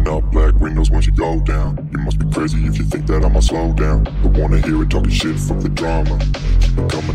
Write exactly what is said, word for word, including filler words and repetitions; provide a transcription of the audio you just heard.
Open up black windows once you go down. You must be crazy if you think that I'ma slow down. But wanna hear it talking shit, fuck the drama. Keep it coming